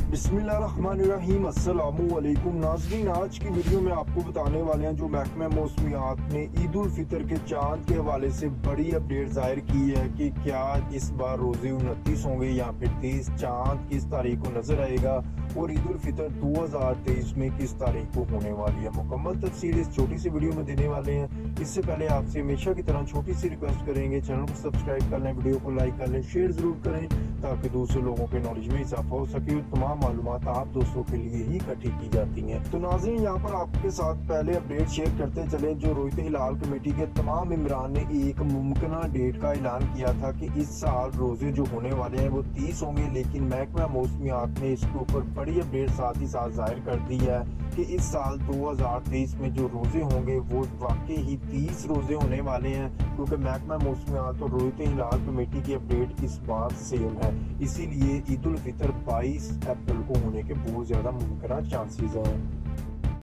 बिस्मिल्लाहिर्रहमानिर्रहीम अस्सलामुअलैकुम नाज़रीन, आज की वीडियो में आपको बताने वाले हैं जो महकमा मौसमियात ने ईद उल फितर के चांद के हवाले से बड़ी अपडेट जाहिर की है कि क्या इस बार रोजे 29 होंगे या फिर 30, चांद किस तारीख को नजर आएगा और ईद उल फितर 2023 में किस तारीख को होने वाली है। मुकम्मल तफसील इस छोटी सी वीडियो में देने वाले हैं। इससे पहले आपसे हमेशा की तरह छोटी सी रिक्वेस्ट करेंगे, चैनल को सब्सक्राइब कर लें, वीडियो को लाइक कर लें, शेयर जरूर करें ताकि दूसरे लोगों के नॉलेज में इजाफा हो सके और तमाम मालूमात आप दोस्तों के लिए ही इकट्ठी की जाती हैं। तो नाज़रीन, यहाँ पर आपके साथ पहले अपडेट शेयर करते चले। जो रोयत हिलाल कमेटी के तमाम इमरान ने एक मुमकिन डेट का ऐलान किया था कि इस साल रोजे जो होने वाले हैं वो 30 होंगे, लेकिन महकमा मौसमियात ने इसके ऊपर बड़ी अपडेट साथ ही साथ जाहिर कर दी है कि इस साल 2023 में जो रोजे होंगे वो वाकई ही 30 रोजे होने वाले हैं, क्योंकि महकमा मौसमियात और रोयत हिलाल कमेटी की अपडेट इस बार सेम है। इसीलिए ईद उल फितर 22 अप्रैल को होने के बहुत ज्यादा मुमकिन चांसेस हैं।